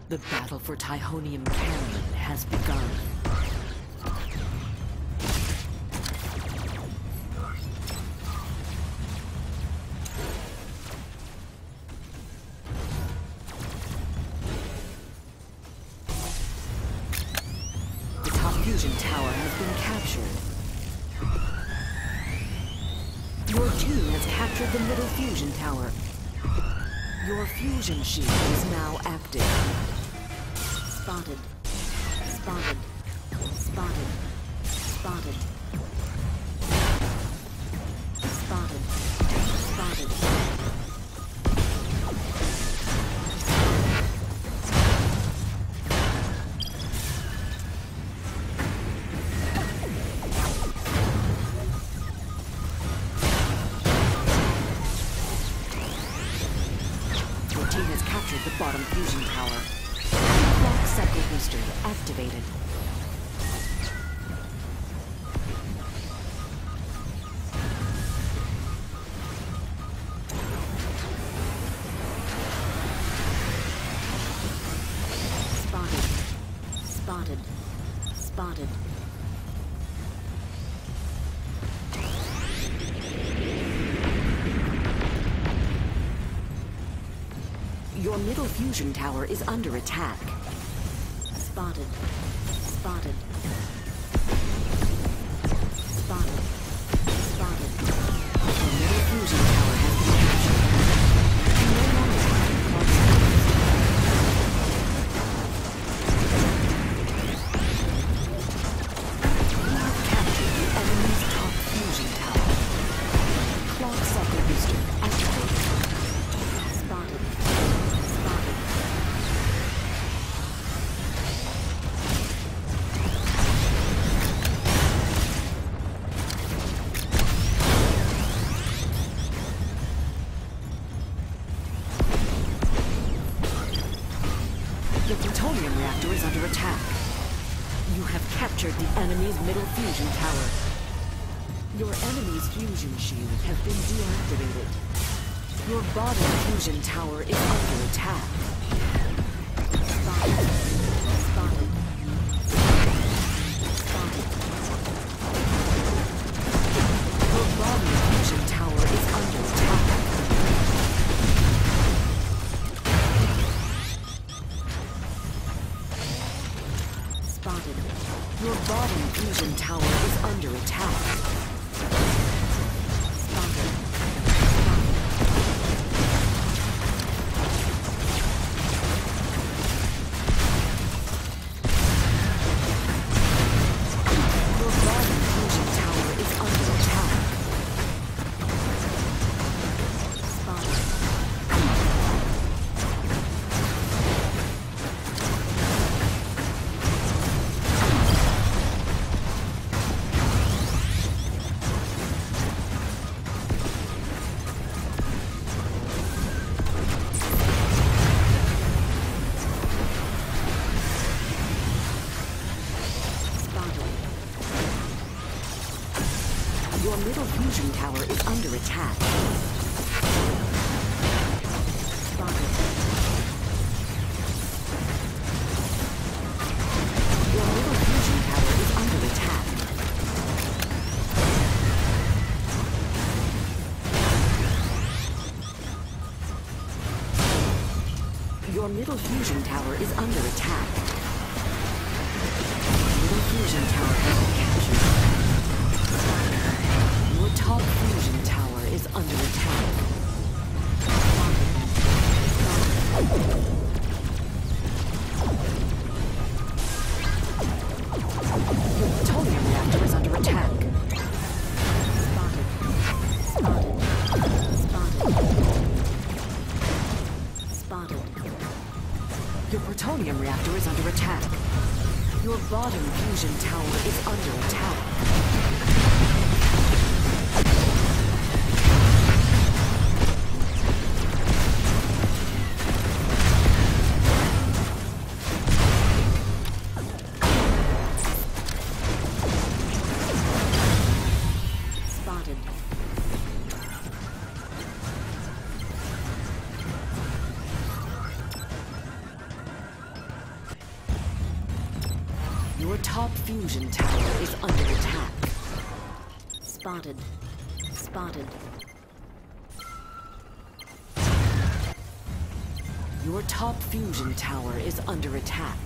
The battle for Tyhonium Canyon has begun. The top fusion tower has been captured. Your team has captured the middle fusion tower. Your fusion shield is now active. Spotted. Spotted. Spotted. Spotted. Spotted. Spotted. Your team has captured the bottom fusion tower. Clock Sector Booster activated. Spotted. Spotted. Spotted. Your middle fusion tower is under attack. Spotted. Spotted. Spotted. Spotted. Your middle fusion tower has been captured. You no longer have clock sectors. You have captured the enemy's top fusion tower. Clock sector booster activated. Spotted. Spotted. The plutonium reactor is under attack. You have captured the enemy's middle fusion tower. Your enemy's fusion shield has been deactivated. Your bottom fusion tower is under attack. Spotted. Spotted. Spotted. Your bottom fusion tower is under attack. Spotted. Your bottom fusion tower is under attack. Spotted. Your bottom fusion tower is under attack. Spotted. Your middle fusion tower is under attack. Spotted. Your middle fusion tower is under attack. Your middle fusion tower is under attack. Middle fusion tower has been captured. Your top fusion tower is under attack. Your plutonium reactor is under attack. Spotted. Spotted. Spotted. Spotted. Your plutonium reactor is under attack. Your bottom fusion tower is under attack. top fusion tower is under attack. Spotted. Spotted. Your top fusion tower is under attack.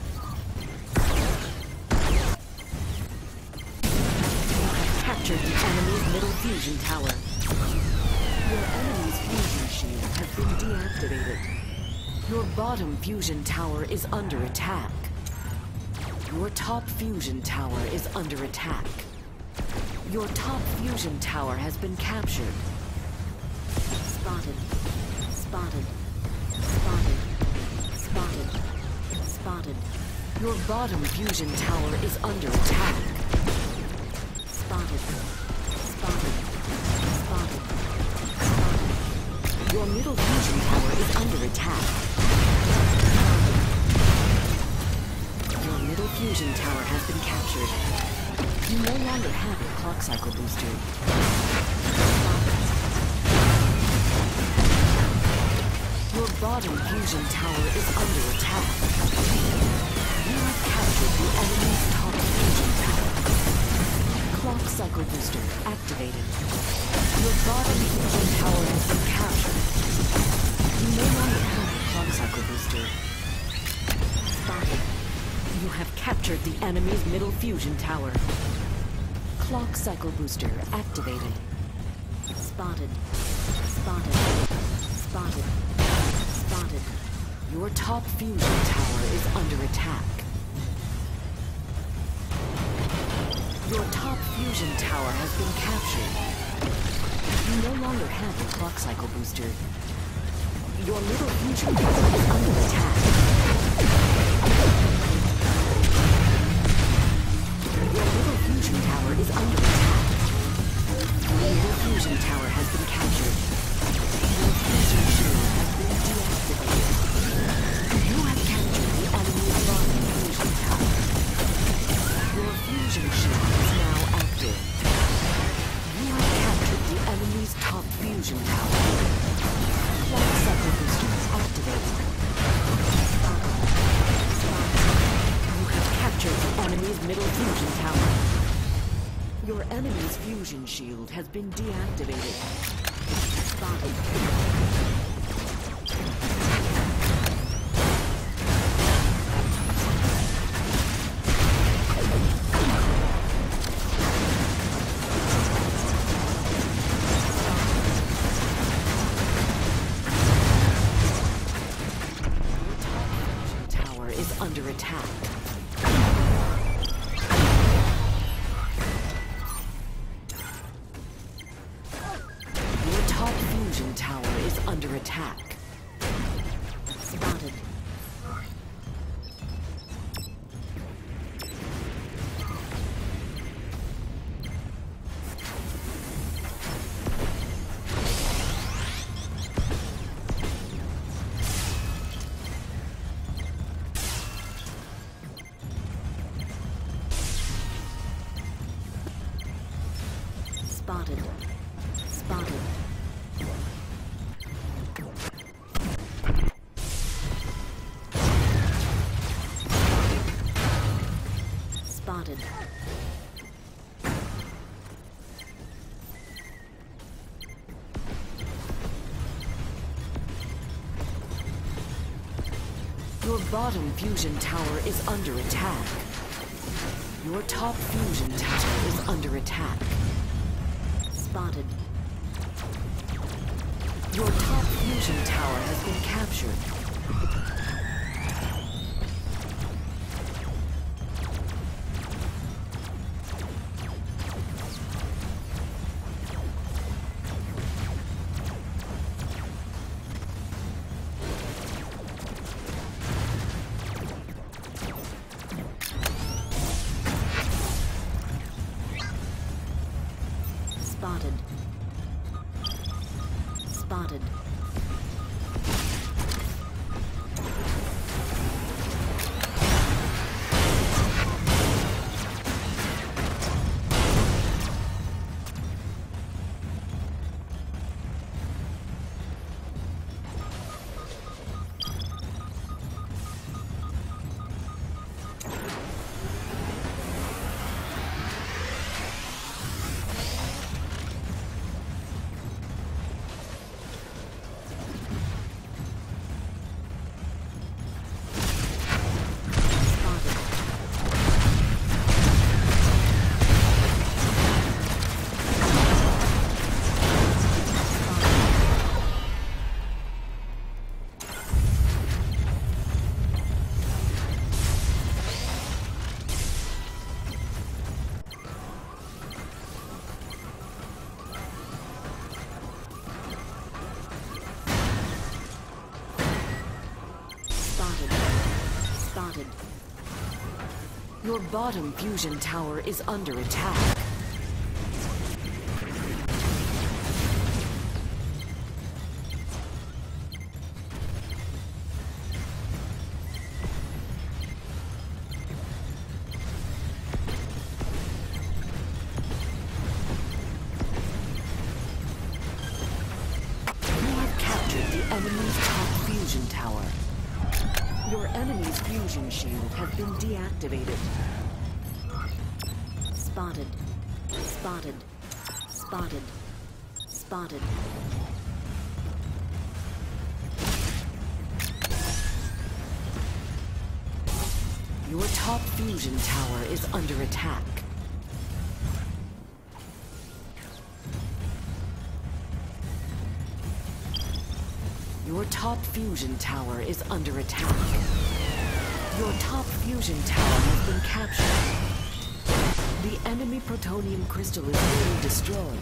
Captured the enemy's middle fusion tower. Your enemy's fusion shield has been deactivated. Your bottom fusion tower is under attack. Your top fusion tower is under attack. Your top fusion tower has been captured. Spotted. Spotted. Spotted. Spotted. Spotted. Your bottom fusion tower is under attack. Spotted. Spotted. Spotted. Spotted. Your middle fusion tower is under attack. Your middle fusion tower has been captured. You no longer have a clock cycle booster. Your bottom fusion tower is under attack. You have captured the enemy's top fusion tower. Clock cycle booster activated. Your bottom fusion tower has been captured. You no longer have a clock cycle booster. Spotted. You have captured the enemy's middle fusion tower. Clock cycle booster activated. Spotted. Spotted. Spotted. Spotted. Your top fusion tower is under attack. Your top fusion tower has been captured. You no longer have a clock cycle booster. Your middle fusion tower is under attack. Your middle fusion tower is under attack. Your middle fusion tower has been captured. Your fusion shield has been deactivated. You have captured the enemy's bottom fusion tower. Your fusion shield is now active. You have captured the enemy's top fusion tower. Clock cycle boosters activated. You have captured the enemy's middle fusion tower. Your enemy's fusion shield has been deactivated. Spotted. Under attack. Your top fusion tower is under attack. Spotted. Spotted. Spotted. Spotted. Your bottom fusion tower is under attack. Your top fusion tower is under attack. Spotted. Your top fusion tower has been captured. Spotted. Spotted. Spotted. Your bottom fusion tower is under attack. Enemy's top fusion tower. Your enemy's fusion shield has been deactivated. Spotted. Spotted. Spotted. Spotted. Your top fusion tower is under attack. Your top fusion tower is under attack. Your top fusion tower has been captured. The enemy protonium crystal is being destroyed.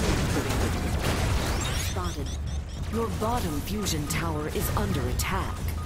Your bottom fusion tower is under attack.